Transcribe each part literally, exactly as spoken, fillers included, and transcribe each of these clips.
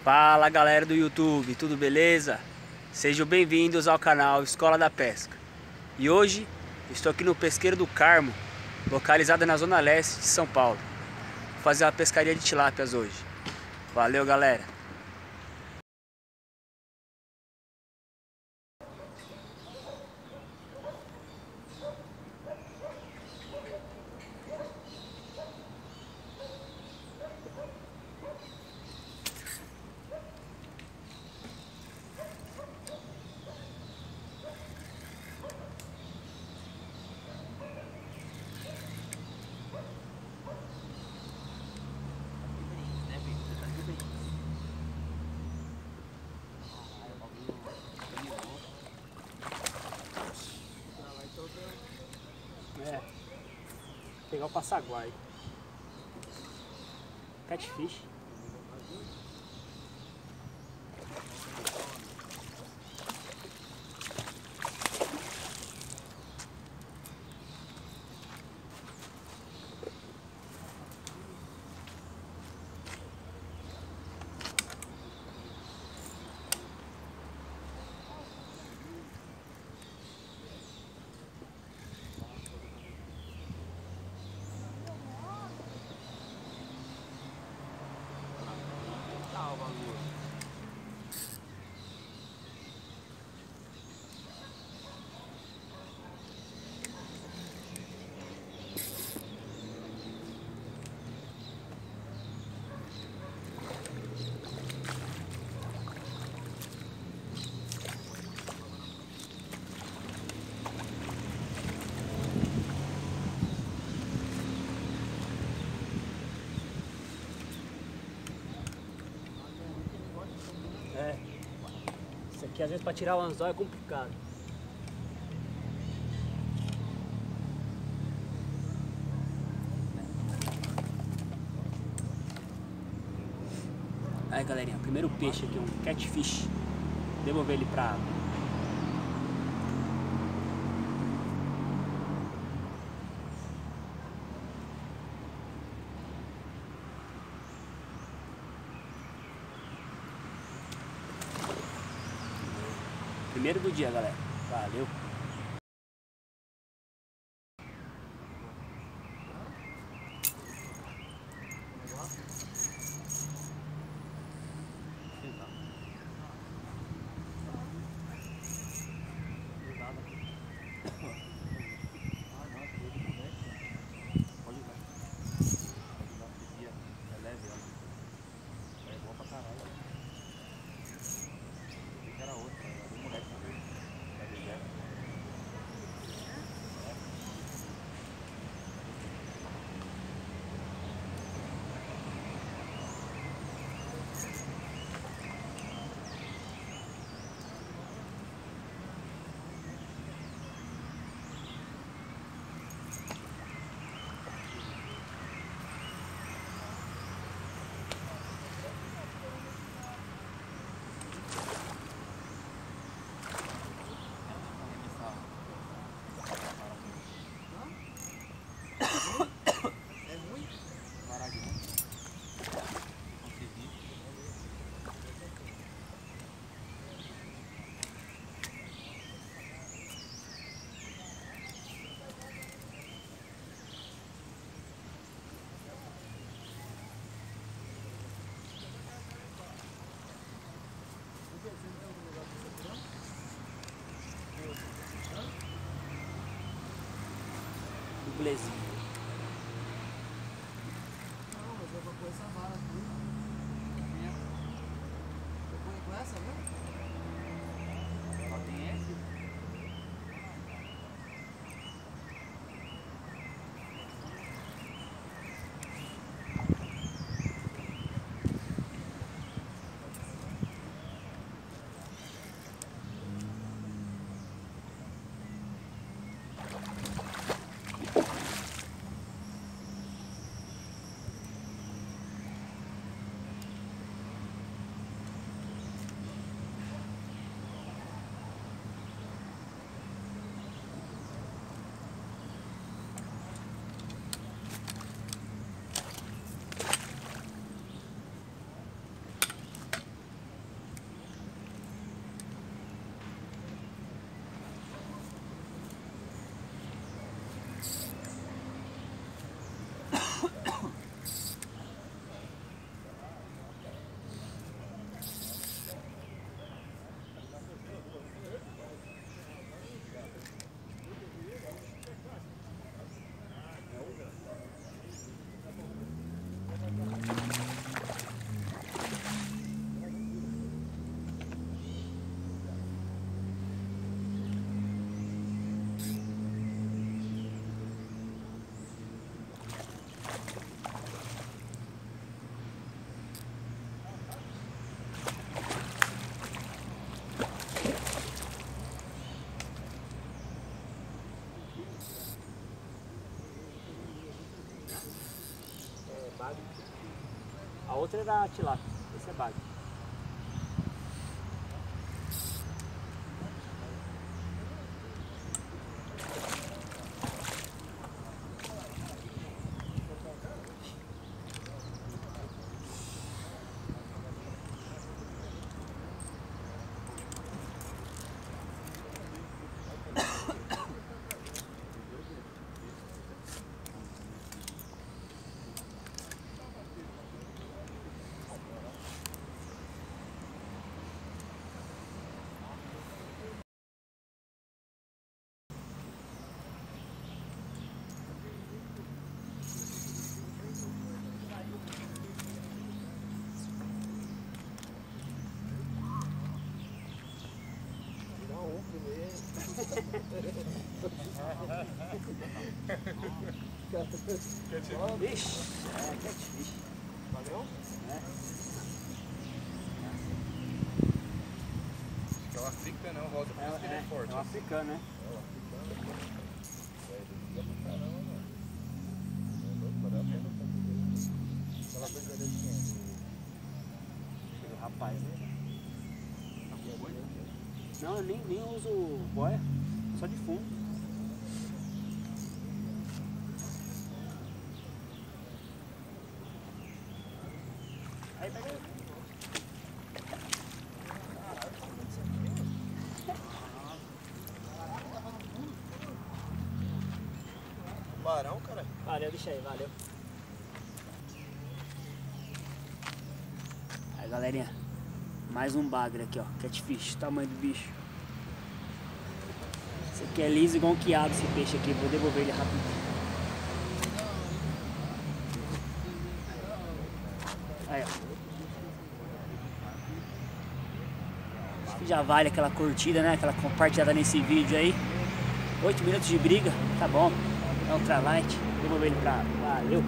Fala galera do YouTube, tudo beleza? Sejam bem-vindos ao canal Escola da Pesca. E hoje estou aqui no Pesqueiro do Carmo, localizada na zona leste de São Paulo. Vou fazer uma pescaria de tilápias hoje. Valeu galera! É, pegar o passaguai, catfish. É, isso aqui às vezes para tirar o anzol é complicado. Aí galerinha, o primeiro peixe aqui, um catfish. Devolver ele pra água. Primeiro do dia, galera. Valeu. Inglesinho. Não, mas eu vou pôr essa vara aqui. Eu ponho com essa, né? Só tem esse? bagre. A outra é da tilápia, esse é bagre. Vixe, é catfish. Padrão? É. É um africano, não, rosa, por isso que ele é forte. É um africano, né? É um africano. É, ele liga pra caramba, mano. É louco, vale a pena fazer. Aquela brincadeirinha. Rapaz, né? Não, eu nem, nem uso boia, só de fundo. Aí pega aí. Barão, cara. Valeu, deixa aí, valeu. Aí, galerinha, mais um bagre aqui, ó, catfish, tamanho do bicho. Esse aqui é liso igual um quiabo, esse peixe aqui, vou devolver ele rapidinho. Aí, ó. Acho que já vale aquela curtida, né, aquela compartilhada nesse vídeo aí. oito minutos de briga, tá bom. É um ultralight, devolver ele pra... Valeu.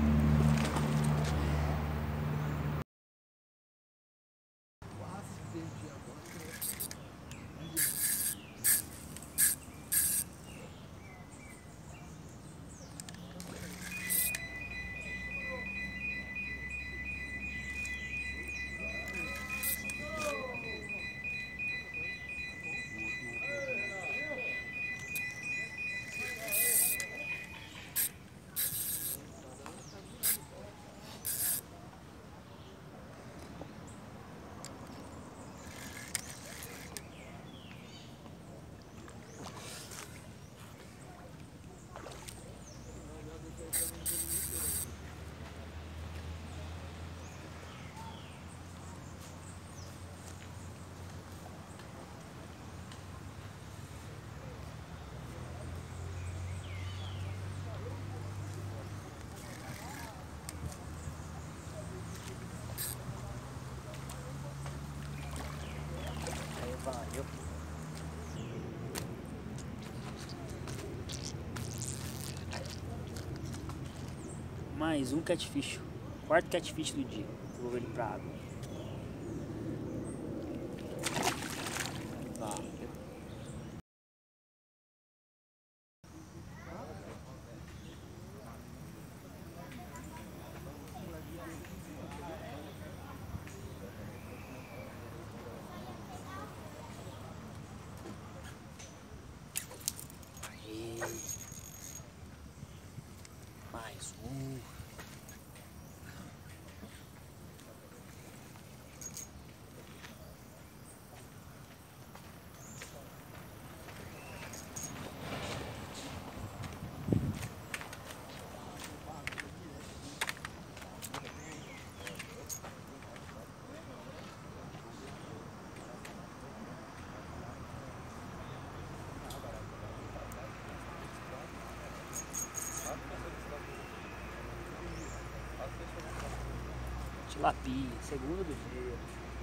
Valeu. Mais um catfish. Quarto catfish do dia. Vou ele pra água. Valeu. Mais um. Tilapia, segundo do dia.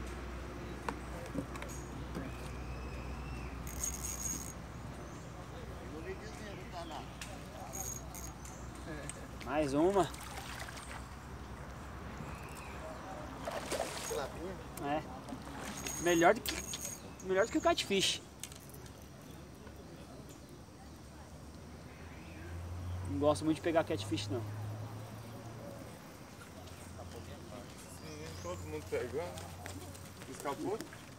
Mais uma. É. Melhor do que melhor do que o catfish. Não gosto muito de pegar catfish não. mundo pegando. Escapou?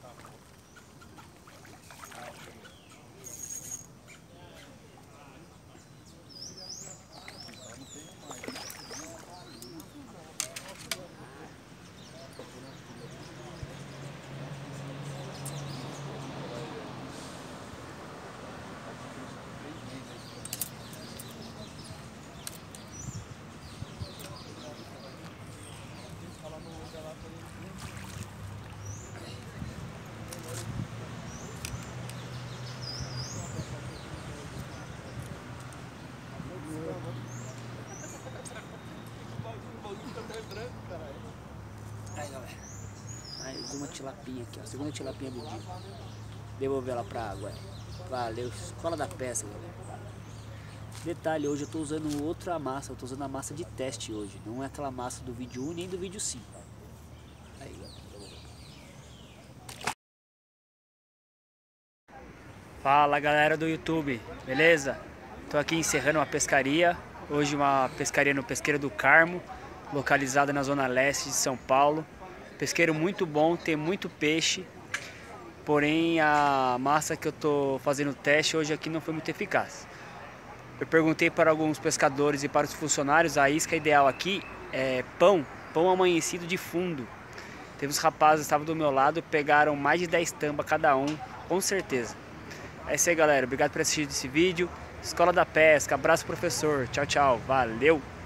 Aí, galera, mais uma tilapinha aqui, ó, segunda tilapinha do dia. Devolver ela pra água. Valeu, escola da pesca, galera. Detalhe, hoje eu tô usando outra massa, eu tô usando a massa de teste hoje. Não é aquela massa do vídeo um nem do vídeo cinco. Aí, galera. Fala, galera do YouTube, beleza? Tô aqui encerrando uma pescaria. Hoje uma pescaria no Pesqueiro do Carmo, localizada na zona leste de São Paulo. Pesqueiro muito bom, tem muito peixe. Porém, a massa que eu tô fazendo teste hoje aqui não foi muito eficaz. Eu perguntei para alguns pescadores e para os funcionários, a isca ideal aqui é pão, pão amanhecido de fundo. Teve os rapazes que estavam do meu lado, pegaram mais de dez tampas cada um, com certeza. É isso aí, galera. Obrigado por assistir esse vídeo. Escola da Pesca, abraço professor. Tchau, tchau. Valeu!